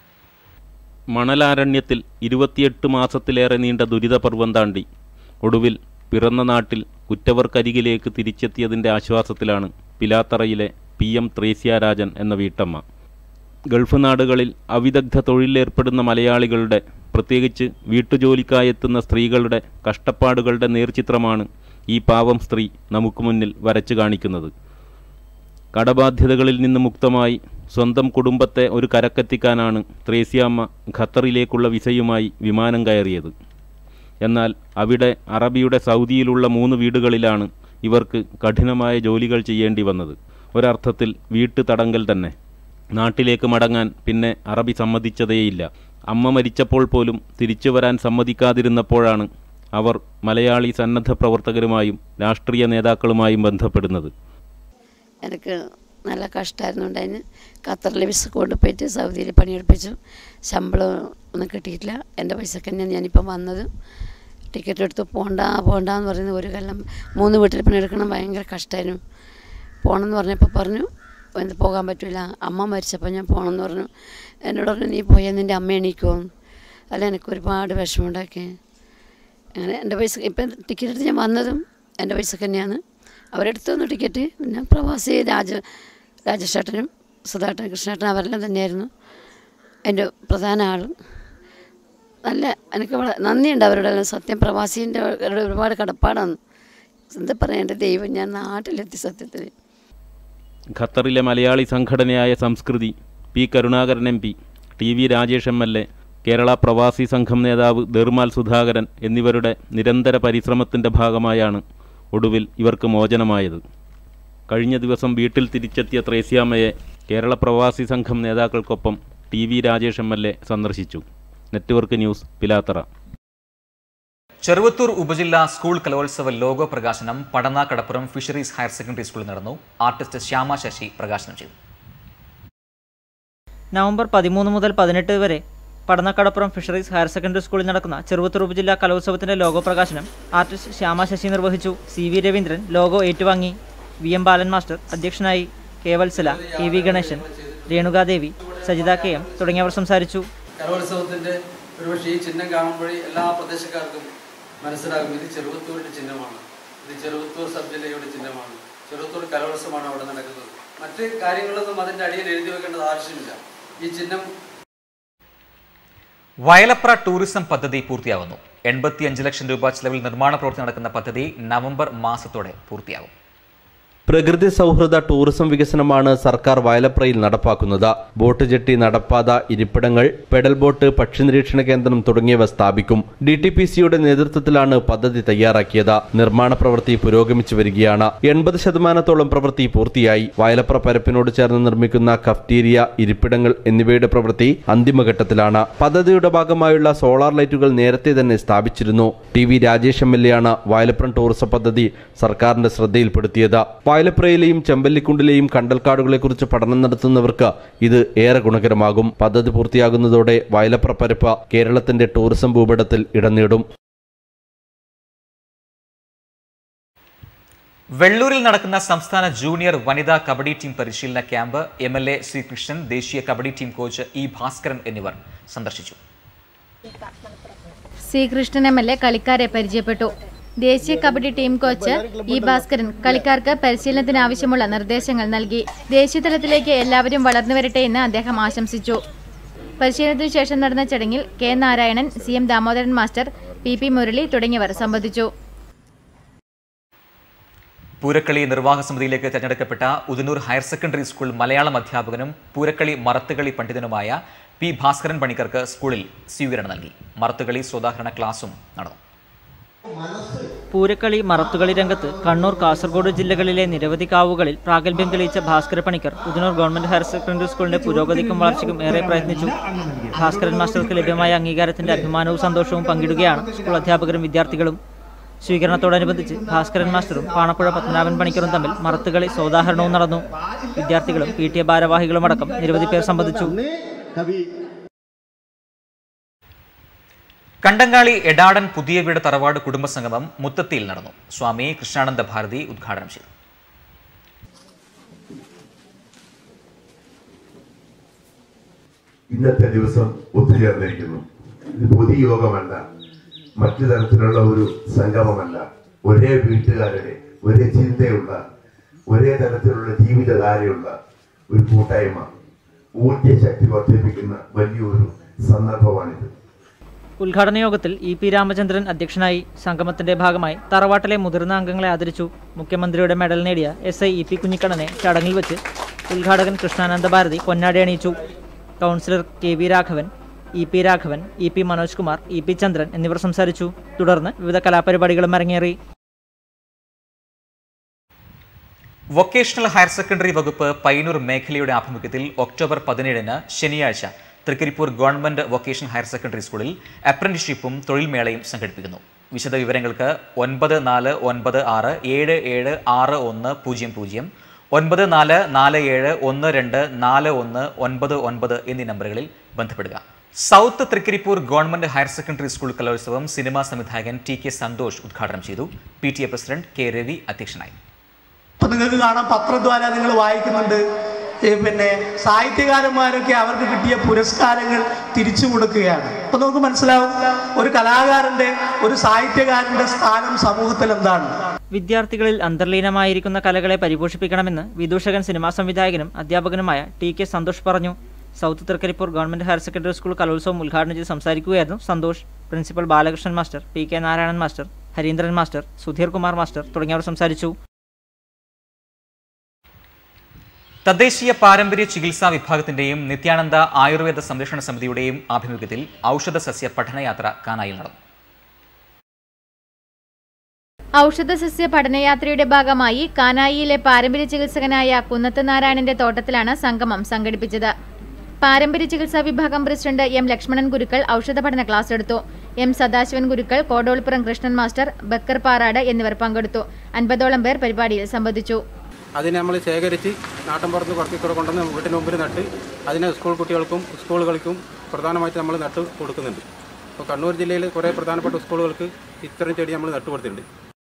മണലാരണ്യത്തിൽ ഇരുപത്തിയെട്ട് മാസത്തിലേറെ നീണ്ട ദുരിതപർവം താണ്ടി ഒടുവിൽ പിറന്ന നാട്ടിൽ കുറ്റവർക്കരികിലേക്ക് തിരിച്ചെത്തിയതിൻ്റെ ആശ്വാസത്തിലാണ് പിലാത്തറയിലെ പി എം ത്രേസ്യ രാജൻ എന്ന വീട്ടമ്മ. ഗൾഫ് നാടുകളിൽ അവിദഗ്ധ തൊഴിലേർപ്പെടുന്ന മലയാളികളുടെ, പ്രത്യേകിച്ച് വീട്ടുജോലിക്കായെത്തുന്ന സ്ത്രീകളുടെ കഷ്ടപ്പാടുകളുടെ നേർചിത്രമാണ് ഈ പാവം സ്ത്രീ നമുക്ക് മുന്നിൽ വരച്ചു കാണിക്കുന്നത്. കടബാധ്യതകളിൽ നിന്ന് മുക്തമായി സ്വന്തം കുടുംബത്തെ ഒരു കരക്കെത്തിക്കാനാണ് ത്രേസ്യാമ്മ ഖത്തറിലേക്കുള്ള വിസയുമായി വിമാനം കയറിയത്. എന്നാൽ അവിടെ അറബിയുടെ സൗദിയിലുള്ള മൂന്ന് വീടുകളിലാണ് ഇവർക്ക് കഠിനമായ ജോലികൾ ചെയ്യേണ്ടി വന്നത്. ഒരർത്ഥത്തിൽ വീട്ടു തടങ്കൽ തന്നെ. നാട്ടിലേക്ക് മടങ്ങാൻ പിന്നെ അറബി സമ്മതിച്ചതേയില്ല. അമ്മ മരിച്ചപ്പോൾ പോലും തിരിച്ചു വരാൻ സമ്മതിക്കാതിരുന്നപ്പോഴാണ് അവർ മലയാളി സന്നദ്ധ പ്രവർത്തകരുമായും രാഷ്ട്രീയ നേതാക്കളുമായും ബന്ധപ്പെടുന്നത്. എനിക്ക് നല്ല കഷ്ടമായിരുന്നു ഉണ്ടായിന്. ഖത്തറിലെ വിസ കൊണ്ടുപോയിട്ട് സൗദിയിൽ പണിയെടുപ്പിച്ചു. ശമ്പളം ഒന്നും കിട്ടിയിട്ടില്ല. എൻ്റെ പൈസക്ക് തന്നെയാണ് ഞാനിപ്പം വന്നത്. ടിക്കറ്റ് എടുത്ത് പോണ്ട പോണ്ടെന്ന് പറയുന്നത് ഒരു കൊല്ലം മൂന്ന് വീട്ടിൽ പണിയെടുക്കണം. ഭയങ്കര കഷ്ടമായിരുന്നു. പോകണമെന്ന് പറഞ്ഞപ്പോൾ പറഞ്ഞു എന്ത് പോകാൻ പറ്റില്ല, അമ്മ മരിച്ചപ്പോൾ ഞാൻ പോകണമെന്ന് പറഞ്ഞു. എന്നോട് പറഞ്ഞു നീ പോയാൽ നിൻ്റെ അമ്മ എണീക്കുമോ? അല്ല, എനിക്ക് ഒരുപാട് വിഷമമുണ്ടാക്കി. അങ്ങനെ എൻ്റെ പൈസ ഇപ്പം ടിക്കറ്റ് എടുത്ത് ഞാൻ വന്നതും എൻ്റെ പൈസക്ക് തന്നെയാണ്. അവരെടുത്തു തന്നു ടിക്കറ്റ്. പിന്നെ പ്രവാസി രാജ രാജേഷേട്ടനും സുധാട്ടൻ കൃഷ്ണേട്ടൻ അവരെല്ലാം തന്നെയായിരുന്നു എൻ്റെ പ്രധാന ആൾ. നല്ല എനിക്ക് വളരെ നന്ദിയുണ്ട് അവരുടെ എല്ലാം. സത്യം പ്രവാസീൻ്റെ ഒരുപാട് കടപ്പാടാണ്. എന്താ പറയുക, എൻ്റെ ദൈവം, ഞാൻ നാട്ടിലെത്തി സത്യത്തിൽ. ഖത്തറിലെ മലയാളി സംഘടനയായ Samskriti, P Karunakaran M P, T V Rajesh M L A, Kerala Pravasi Sangham നേതാവ് ധർമാൽ സുധാകരൻ എന്നിവരുടെ നിരന്തര പരിശ്രമത്തിൻ്റെ ഭാഗമായാണ് ഒടുവിൽ ഇവർക്ക് മോചനമായത്. കഴിഞ്ഞ ദിവസം വീട്ടിൽ തിരിച്ചെത്തിയ ത്രേസ്യാമ്മയെ കേരള പ്രവാസി സംഘം നേതാക്കൾക്കൊപ്പം T V Rajesh M L A സന്ദർശിച്ചു. Network news, Pilathara. ചെറുവത്തൂർ ഉപജില്ലാ സ്കൂൾ കലോത്സവ ലോഗോ പ്രകാശനം Padanna Kadappuram fisheries higher secondary സ്കൂളിൽ നടന്നു. ആർട്ടിസ്റ്റ് ശ്യാമ ശശി പ്രകാശനം ചെയ്തു. നവംബർ പതിമൂന്ന് മുതൽ പതിനെട്ട് വരെ പടന്നക്കടപ്പുറം ഫിഷറീസ് ഹയർ സെക്കൻഡറി സ്കൂളിൽ നടക്കുന്ന ചെറുവത്തൂർ ഉപജില്ലാ കലോത്സവത്തിന്റെ ലോഗോ പ്രകാശനം ആർട്ടിസ്റ്റ് ശ്യാമ ശശി നിർവഹിച്ചു. സി വി രവീന്ദ്രൻ ലോഗോ ഏറ്റുവാങ്ങി. വി എം ബാലൻ മാസ്റ്റർ അധ്യക്ഷനായി. K Vatsala, K V Ganesan, Renukadevi, Sajitha K M തുടങ്ങിയവർ സംസാരിച്ചു. കലോത്സവത്തിന്റെ ഒരുപക്ഷെ ഈ ചിഹ്നം കാണുമ്പോഴേ എല്ലാ പ്രദേശക്കാർക്കും മനസ്സിലാകും ഇത് ചെറുവത്തൂരിന്റെ ചിഹ്നമാണ്. ഇത് ചെറുത്തൂർ സബ് ജില്ലയുടെ ചിഹ്നമാണ്. ചെറുത്തൂർ കലോത്സവമാണ് അവിടെ നടക്കുന്നത്. മറ്റ് കാര്യങ്ങളൊന്നും അതിൻ്റെ അടിയിൽ എഴുതി വെക്കേണ്ടത് ആവശ്യമില്ല. ഈ ചിഹ്നം വയലപ്ര ടൂറിസം പദ്ധതി പൂർത്തിയാകുന്നു. എൺപത്തിയഞ്ച് ലക്ഷം രൂപ ചെലവിൽ നിർമ്മാണ പ്രവൃത്തി നടക്കുന്ന പദ്ധതി നവംബർ മാസത്തോടെ പൂർത്തിയാകും. പ്രകൃതി സൗഹൃദ ടൂറിസം വികസനമാണ് സർക്കാർ വയലപ്രയിൽ നടപ്പാക്കുന്നത്. ബോട്ട് ജെട്ടി, നടപ്പാത, ഇരിപ്പിടങ്ങൾ, പെഡൽ ബോട്ട്, പക്ഷി നിരീക്ഷണ കേന്ദ്രം തുടങ്ങിയവ സ്ഥാപിക്കും. ഡി ടി പി സിയുടെ നേതൃത്വത്തിലാണ് പദ്ധതി തയ്യാറാക്കിയത്. നിർമ്മാണ പ്രവൃത്തി പുരോഗമിച്ചു വരികയാണ്. എൺപത് ശതമാനത്തോളം പ്രവൃത്തി പൂർത്തിയായി. വയലപ്ര പരപ്പിനോട് ചേർന്ന് നിർമ്മിക്കുന്ന കഫ്റ്റീരിയ, ഇരിപ്പിടങ്ങൾ എന്നിവയുടെ പ്രവൃത്തി അന്തിമഘട്ടത്തിലാണ്. പദ്ധതിയുടെ ഭാഗമായുള്ള സോളാർ ലൈറ്റുകൾ നേരത്തെ തന്നെ സ്ഥാപിച്ചിരുന്നു. T V Rajesh M L A ആണ് വയലപ്രം ടൂറിസം പദ്ധതി സർക്കാരിന്റെ ശ്രദ്ധയിൽപ്പെടുത്തിയത്. വയലപ്രയിലെയും ചെമ്പല്ലിക്കുണ്ടിലെയും കണ്ടൽക്കാടുകളെക്കുറിച്ച് പഠനം നടത്തുന്നവർക്ക് ഇത് ഏറെ ഗുണകരമാകും. പദ്ധതി പൂർത്തിയാകുന്നതോടെ വയലപ്ര പരപ്പ് കേരളത്തിന്റെ ടൂറിസം ഭൂപടത്തിൽ ഇടം നേടും. വെള്ളൂരിൽ നടക്കുന്ന സംസ്ഥാന ജൂനിയർ വനിതാ കബഡി ടീം പരിശീലന camp M L A Sreekrishnan, ദേശീയ kabaddi team coach E Bhaskaran എന്നിവർ സന്ദർശിച്ചു. ശ്രീകൃഷ്ണൻ എം എൽ എ കളിക്കാരെ പരിചയപ്പെട്ടു. ദേശീയ kabaddi team coach E Bhaskaran കളിക്കാർക്ക് പരിശീലനത്തിന് ആവശ്യമുള്ള നിർദ്ദേശങ്ങൾ നൽകി. ദേശീയതലത്തിലേക്ക് എല്ലാവരും വളർന്നു വരട്ടെ എന്ന് അദ്ദേഹം ആശംസിച്ചു. പരിശീലനത്തിനു ശേഷം നടന്ന ചടങ്ങിൽ K Narayanan, C M Damodaran master, P P Murali തുടങ്ങിയവർ സംബന്ധിച്ചു. പൂരക്കളി നിർവാഹക സമിതിയിലേക്ക് തെരഞ്ഞെടുക്കപ്പെട്ട Udinur higher secondary school Malayalam അധ്യാപകനും പൂരക്കളി മറത്തുകളി പണ്ഡിതനുമായ പി ഭാസ്കരൻ പണിക്കർക്ക് സ്കൂളിൽ സ്വീകരണം നൽകി. മറത്തുകളി സോദാഹരണ ക്ലാസും നടന്നു. പൂരക്കളി, മറത്തുകളി രംഗത്ത് കണ്ണൂർ, കാസർഗോഡ് ജില്ലകളിലെ നിരവധി കാവുകളിൽ പ്രാഗൽഭ്യം തെളിയിച്ച Bhaskara Panicker Udinur government higher secondary സ്കൂളിന്റെ പുരോഗതിക്കും വളർച്ചയ്ക്കും ഏറെ പ്രയത്നിച്ചു. ഭാസ്കരൻ മാസ്റ്റർക്ക് ലഭ്യമായ അംഗീകാരത്തിന്റെ അഭിമാനവും സന്തോഷവും പങ്കിടുകയാണ് സ്കൂൾ അധ്യാപകരും വിദ്യാർത്ഥികളും. സ്വീകരണത്തോടനുബന്ധിച്ച് ഭാസ്കരൻ മാസ്റ്ററും പാണപ്പുഴ പത്മനാഭൻ പണിക്കറും തമ്മിൽ മറത്തുകളി സോദാഹരണവും നടന്നു. വിദ്യാർത്ഥികളും പി ടി എ ഭാരവാഹികളും അടക്കം നിരവധി പേർ സംബന്ധിച്ചു. കണ്ടങ്ങാളി എടാടൻ പുതിയ വീട് തറവാട് കുടുംബസംഗമം മുത്തത്തിയിൽ നടന്നു. സ്വാമി കൃഷ്ണാനന്ദ ഭാരതി ഉദ്ഘാടനം ചെയ്തു. ഇന്നത്തെ ദിവസം ഒത്തുചേർന്നിരിക്കുന്നു. ഇത് പൊതുയോഗമല്ല, മറ്റു തരത്തിലുള്ള ഒരു സംഗമമല്ല. ഒരേ വീട്ടുകാരുടെ, ഒരേ ചിന്തയുള്ള, ഒരേ തരത്തിലുള്ള ജീവിതധാരയുള്ള ഒരു കൂട്ടായ്മ, ഊർജ്ജശക്തി വർദ്ധിപ്പിക്കുന്ന വലിയൊരു സന്ദർഭമാണിത്. ഉദ്ഘാടന യോഗത്തിൽ ഇ പി രാമചന്ദ്രൻ അധ്യക്ഷനായി. സംഗമത്തിന്റെ ഭാഗമായി തറവാട്ടിലെ മുതിർന്ന അംഗങ്ങളെ ആദരിച്ചു. മുഖ്യമന്ത്രിയുടെ മെഡൽ നേടിയ എസ് ഐ ഇ പി കുഞ്ഞിക്കണ്ണനെ ചടങ്ങിൽ വെച്ച് ഉദ്ഘാടകൻ കൃഷ്ണാനന്ദ ഭാരതി പൊന്നാടി അണിയിച്ചു. Councillor K V Raghavan, E P Raghavan, E P Manoj Kumar, E P Chandran എന്നിവർ സംസാരിച്ചു. തുടർന്ന് വിവിധ കലാപരിപാടികളും അരങ്ങേറി. വൊക്കേഷണൽ ഹയർ സെക്കൻഡറി വകുപ്പ് പയ്യന്നൂർ മേഖലയുടെ ആഭിമുഖ്യത്തിൽ ഒക്ടോബർ പതിനേഴിന് ശനിയാഴ്ച Trikaripur government vocational higher secondary സ്കൂളിൽ അപ്രന്റീസ്ഷിപ്പും തൊഴിൽ മേളയും സംഘടിപ്പിക്കുന്നു. വിശദ വിവരങ്ങൾക്ക് ഒൻപത് നാല് ഒൻപത് ആറ് ഏഴ് ഏഴ് ആറ് ഒന്ന് പൂജ്യം പൂജ്യം, ഒൻപത് നാല് നാല് ഏഴ് ഒന്ന് രണ്ട് നാല് ഒന്ന് ഒൻപത് ഒൻപത് എന്നീ നമ്പറുകളിൽ ബന്ധപ്പെടുക. South Trikaripur government higher secondary school കലോത്സവം സിനിമാ സംവിധായകൻ ടി കെ സന്തോഷ് ഉദ്ഘാടനം ചെയ്തു. P T A president K Ravi അധ്യക്ഷനായി. നിങ്ങൾക്ക് കാണാം, പത്രദ്വാര നിങ്ങൾ വായിക്കുന്നുണ്ട്, പിന്നെ സാഹിത്യകാരന്മാരൊക്കെ അവർക്ക് കിട്ടിയ പുരസ്കാരങ്ങൾ തിരിച്ചു കൊടുക്കുകയാണ്. അപ്പൊ നമുക്ക് മനസ്സിലാവും ഒരു കലാകാരന്റെ, ഒരു സാഹിത്യകാരന്റെ സ്ഥാനം സമൂഹത്തിൽ എന്താണ്. വിദ്യാർത്ഥികളിൽ അന്തർലീനമായിരിക്കുന്ന കലകളെ പരിപോഷിപ്പിക്കണമെന്ന് വിദൂഷകൻ, സിനിമാ സംവിധായകനും അധ്യാപകനുമായ ടി കെ സന്തോഷ് പറഞ്ഞു. South Trikaripur government higher secondary school കലോത്സവം ഉദ്ഘാടനം ചെയ്ത് സംസാരിക്കുകയായിരുന്നു Santhosh. Principal Balakrishnan master, P K Narayanan master, Hareendran master, Sudheer Kumar master തുടങ്ങിയവർ സംസാരിച്ചു. തദ്ദേശീയ പാരമ്പര്യ ചികിത്സാ വിഭാഗത്തിന്റെയും നിത്യാനന്ദ ആയുർവേദ സംരക്ഷണ സമിതിയുടെയും ആഭിമുഖ്യത്തിൽ ഔഷധ സസ്യ പഠനയാത്ര കാനായിൽ നടന്നു. ഔഷധ സസ്യ പഠനയാത്രയുടെ ഭാഗമായി കാനായിയിലെ പാരമ്പര്യ ചികിത്സകനായ കുന്നത്ത് നാരായണന്റെ തോട്ടത്തിലാണ് സംഗമം സംഘടിപ്പിച്ചത്. പാരമ്പര്യ ചികിത്സാ വിഭാഗം പ്രസിഡന്റ് എം ലക്ഷ്മണൻ ഗുരുക്കൾ ഔഷധ പഠന ക്ലാസ് എടുത്തു. എം സദാശിവൻ ഗുരുക്കൾ, കോടോളിപ്പുറം കൃഷ്ണൻ മാസ്റ്റർ, ബക്കർ പാറാട് എന്നിവർ പങ്കെടുത്തു. അൻപതോളം പേർ പരിപാടിയിൽ സംബന്ധിച്ചു. അതിനെ നമ്മൾ ശേഖരിച്ച് നാട്ടിൻപുറത്ത് കുറച്ചുകൂടെ കൊണ്ടുവന്ന് വീട്ടിന് മുമ്പിൽ നട്ട് അതിനെ സ്കൂൾ കുട്ടികൾക്കും സ്കൂളുകൾക്കും പ്രധാനമായിട്ട് നമ്മൾ നട്ട് കൊടുക്കുന്നുണ്ട്. ഇപ്പോൾ കണ്ണൂർ ജില്ലയിൽ കുറേ പ്രധാനപ്പെട്ട സ്കൂളുകൾക്ക് ഇത്തരം ചെടി നമ്മൾ നട്ടുകൊടുത്തിട്ടുണ്ട്.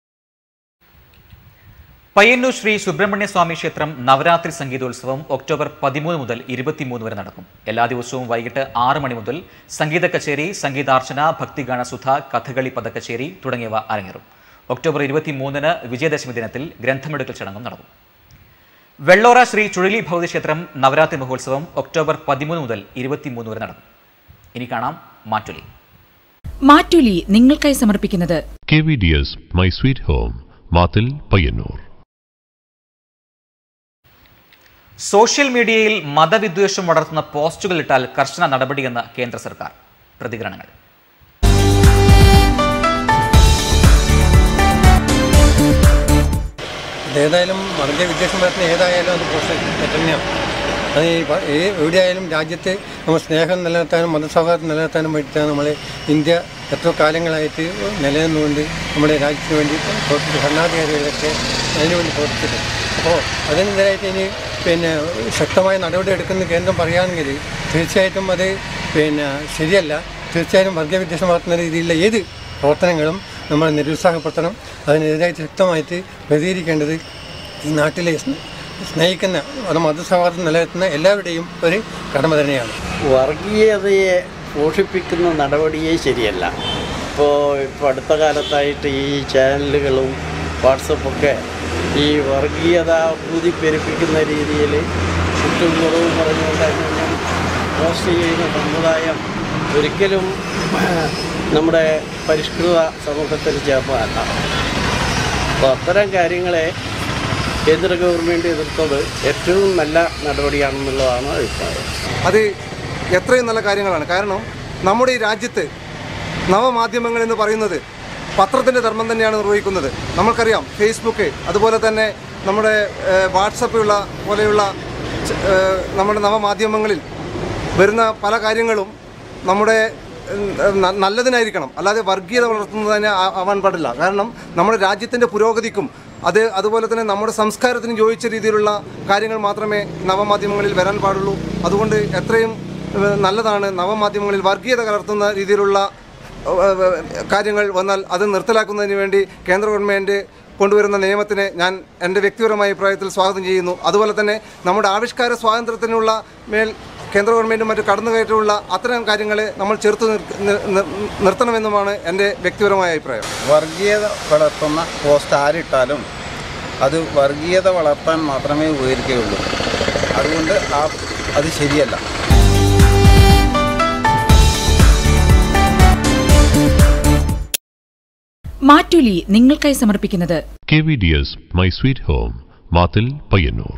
പയ്യന്നൂർ ശ്രീ സുബ്രഹ്മണ്യ സ്വാമി ക്ഷേത്രം നവരാത്രി സംഗീതോത്സവം ഒക്ടോബർ പതിമൂന്ന് മുതൽ ഇരുപത്തിമൂന്ന് വരെ നടക്കും. എല്ലാ ദിവസവും വൈകിട്ട് ആറ് മണി മുതൽ സംഗീത കച്ചേരി, സംഗീതാർച്ചന, ഭക്തിഗാനസുധ, കഥകളി പദക്കച്ചേരി തുടങ്ങിയവ അരങ്ങേറും. ഒക്ടോബർ ഇരുപത്തി മൂന്നിന് വിജയദശമി ദിനത്തിൽ ഗ്രന്ഥമെടുക്കൽ ചടങ്ങും നടന്നു. വെള്ളോറ ശ്രീ ചുഴലി ഭഗവതി ക്ഷേത്രം നവരാത്രി മഹോത്സവം ഒക്ടോബർ പതിമൂന്ന് മുതൽ ഇരുപത്തിമൂന്ന് വരെ നടന്നു. ഇനി കാണാം മാറ്റുലി. മാറ്റുലി നിങ്ങൾക്കായി സമർപ്പിക്കുന്നത് K V D S my sweet home, Mathil Payyanur. Social മീഡിയയിൽ മതവിദ്വേഷം വളർത്തുന്ന പോസ്റ്റുകൾ ഇട്ടാൽ കർശന നടപടിയെന്ന് കേന്ദ്ര സർക്കാർ. പ്രതികരണങ്ങൾ. ഏതായാലും വർഗീയ വിദ്വേഷം വളർത്തുന്ന ഏതായാലും അത് പോസ്റ്റ് തെറ്റന്നെയാണ്. അത് ഈ എവിടെയായാലും രാജ്യത്ത് നമ്മൾ സ്നേഹം നിലനിർത്താനും മതസൗഹാർദ്ദം നിലനിർത്താനും വേണ്ടിയിട്ടാണ് നമ്മൾ ഇന്ത്യ എത്ര കാലങ്ങളായിട്ട് നിലനിന്നുകൊണ്ട് നമ്മുടെ രാജ്യത്തിന് വേണ്ടി പ്രവർത്തിച്ച് ഭരണാധികാരികളൊക്കെ അതിനുവേണ്ടി പ്രവർത്തിച്ചത്. അപ്പോൾ അതിനെതിരായിട്ട് ഇനി പിന്നെ ശക്തമായ നടപടി എടുക്കുന്ന കേന്ദ്രം പറയുകയാണെങ്കിൽ തീർച്ചയായിട്ടും അത് പിന്നെ ശരിയല്ല. തീർച്ചയായും വർഗീയ വിദ്വേഷം വളർത്തുന്ന രീതിയിലുള്ള ഏത് പ്രവർത്തനങ്ങളും നമ്മൾ നിരുത്സാഹപ്പെടുത്തണം. അതിനെതിരായിട്ട് ശക്തമായിട്ട് പ്രതികരിക്കേണ്ടത് ഈ നാട്ടിലെ സ്നേഹിക്കുന്ന അത് മതസൗഹാർദ്ദം നിലനിർത്തുന്ന എല്ലാവരുടെയും ഒരു കടമ തന്നെയാണ്. വർഗീയതയെ പോഷിപ്പിക്കുന്ന നടപടിയേ ശരിയല്ല. ഇപ്പോൾ ഇപ്പോൾ അടുത്ത കാലത്തായിട്ട് ഈ ചാനലുകളും വാട്സപ്പൊക്കെ ഈ വർഗീയത ഊതിപ്പെരുപ്പിക്കുന്ന രീതിയിൽ ചുറ്റും കുറവ് പറഞ്ഞുകൊണ്ട് പോസ്റ്റ് ചെയ്യുന്ന സമുദായം ഒരിക്കലും നമ്മുടെ പരിഷ്കൃത സമൂഹത്തിൽ ചേർന്നതല്ല. അപ്പോൾ അത്തരം കാര്യങ്ങളെ കേന്ദ്ര ഗവൺമെൻറ് എതിർത്തത് ഏറ്റവും നല്ല നടപടിയാണെന്നുള്ളതാണ് അഭിപ്രായം. അത് എത്രയും നല്ല കാര്യങ്ങളാണ്. കാരണം നമ്മുടെ ഈ രാജ്യത്ത് നവമാധ്യമങ്ങൾ എന്ന് പറയുന്നത് പത്രത്തിൻ്റെ ധർമ്മം തന്നെയാണ് നിർവഹിക്കുന്നത്. നമ്മൾക്കറിയാം ഫേസ്ബുക്ക്, അതുപോലെ തന്നെ നമ്മുടെ വാട്സപ്പുള്ള പോലെയുള്ള നമ്മുടെ നവമാധ്യമങ്ങളിൽ വരുന്ന പല കാര്യങ്ങളും നമ്മുടെ നല്ലതിനായിരിക്കണം, അല്ലാതെ വർഗീയത വളർത്തുന്നതിന് ആവാൻ പാടില്ല. കാരണം നമ്മുടെ രാജ്യത്തിൻ്റെ പുരോഗതിക്കും അത് അതുപോലെ തന്നെ നമ്മുടെ സംസ്കാരത്തിന് യോജിച്ച രീതിയിലുള്ള കാര്യങ്ങൾ മാത്രമേ നവമാധ്യമങ്ങളിൽ വരാൻ പാടുള്ളൂ. അതുകൊണ്ട് എത്രയും നല്ലതാണ് നവമാധ്യമങ്ങളിൽ വർഗീയത കലർത്തുന്ന രീതിയിലുള്ള കാര്യങ്ങൾ വന്നാൽ അത് നിർത്തലാക്കുന്നതിന് വേണ്ടി കേന്ദ്ര ഗവൺമെൻറ് കൊണ്ടുവരുന്ന നിയമത്തിനെ ഞാൻ എൻ്റെ വ്യക്തിപരമായ അഭിപ്രായത്തിൽ സ്വാഗതം ചെയ്യുന്നു. അതുപോലെ തന്നെ നമ്മുടെ ആവിഷ്കാര സ്വാതന്ത്ര്യത്തിനുള്ള മേൽ കേന്ദ്ര ഗവൺമെൻറ്റും മറ്റു കടന്നുകയറ്റമുള്ള അത്തരം കാര്യങ്ങളെ നമ്മൾ ചെറുത്ത് നിർത്തണമെന്നുമാണ് എൻ്റെ വ്യക്തിപരമായ അഭിപ്രായം. വർഗീയത വളർത്തുന്ന പോസ്റ്റ് ആരിട്ടാലും അത് വർഗീയത വളർത്താൻ മാത്രമേ ഉപകരിക്കുകയുള്ളൂ. അതുകൊണ്ട് ആ അത് ശരിയല്ല. മാറ്റുലി നിങ്ങൾക്കായി സമർപ്പിക്കുന്നത് K V D S my sweet home, Mathil Payyanur.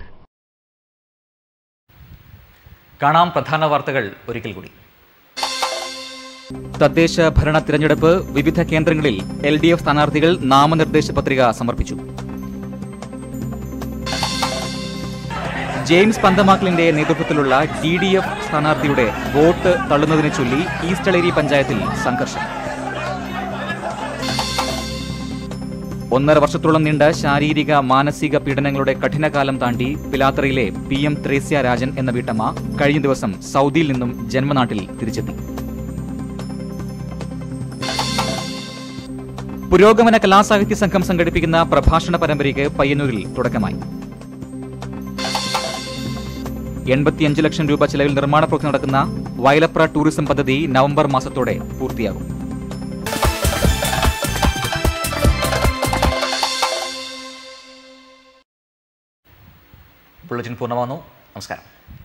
കാണാം പ്രധാന വാർത്തകൾ ഒരിക്കൽ കൂടി. തദ്ദേശ ഭരണ തിരഞ്ഞെടുപ്പ്. വിവിധ കേന്ദ്രങ്ങളിൽ എൽ ഡി എഫ് സ്ഥാനാർത്ഥികൾ നാമനിർദ്ദേശ പത്രിക സമർപ്പിച്ചു. ജെയിംസ് പന്തമാക്കലിന്റെ നേതൃത്വത്തിലുള്ള ഡി ഡി എഫ് സ്ഥാനാർത്ഥിയുടെ വോട്ട് തള്ളുന്നതിനെ ചൊല്ലി ഈസ്റ്റളേരി പഞ്ചായത്തിൽ സംഘർഷം. ഒന്നര വർഷത്തോളം നീണ്ട ശാരീരിക മാനസിക പീഡനങ്ങളുടെ കഠിനകാലം താണ്ടി പിലാത്തറയിലെ പി എം ത്രേസ്യ രാജൻ എന്ന വീട്ടമ്മ കഴിഞ്ഞ ദിവസം സൗദിയിൽ നിന്നും ജന്മനാട്ടിൽ തിരിച്ചെത്തി. പുരോഗമന കലാസാഹിത്യ സംഘം സംഘടിപ്പിക്കുന്ന പ്രഭാഷണ പരമ്പരയ്ക്ക് പയ്യന്നൂരിൽ തുടക്കമായി. എൺപത്തിയഞ്ച് ലക്ഷം രൂപ ചെലവിൽ നിർമ്മാണ പ്രവൃത്തി നടക്കുന്ന വയലപ്ര ടൂറിസം പദ്ധതി നവംബർ മാസത്തോടെ പൂർത്തിയാകും. ബുള്ളറ്റിൻ പൂർണ്ണമാകുന്നു. നമസ്കാരം.